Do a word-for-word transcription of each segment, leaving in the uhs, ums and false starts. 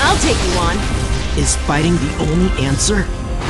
I'll take you on. Is fighting the only answer?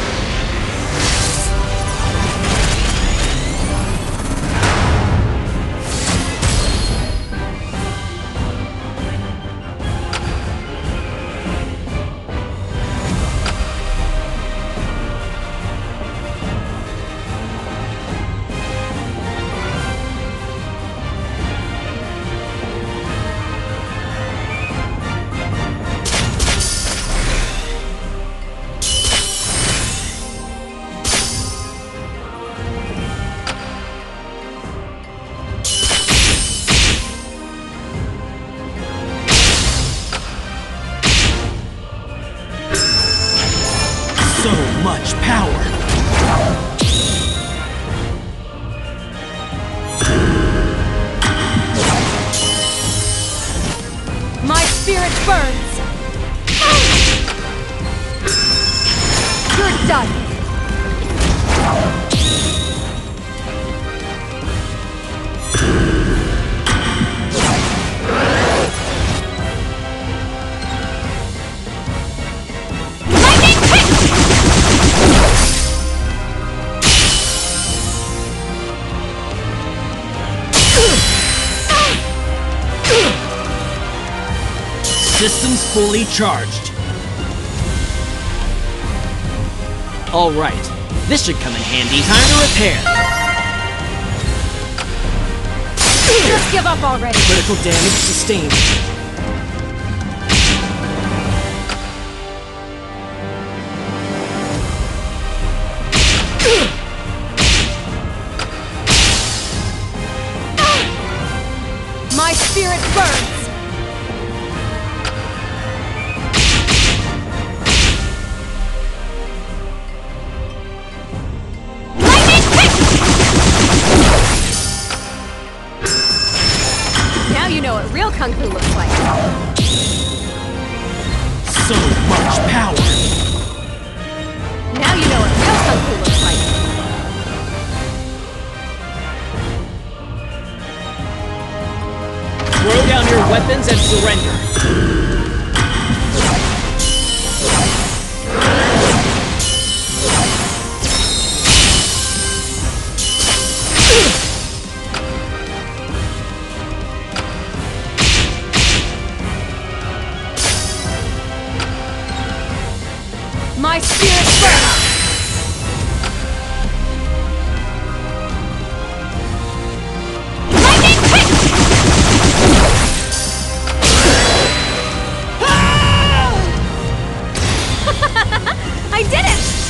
So much power! My spirit burns! You're done! Systems fully charged. Alright, this should come in handy. Time to repair. Just give up already! Critical damage sustained. My spirit burns! Now you know what real Kung Fu looks like. So much power! Now you know what real Kung Fu looks like. Throw down your weapons and surrender. My spirit burns! Lightning hit! I did it!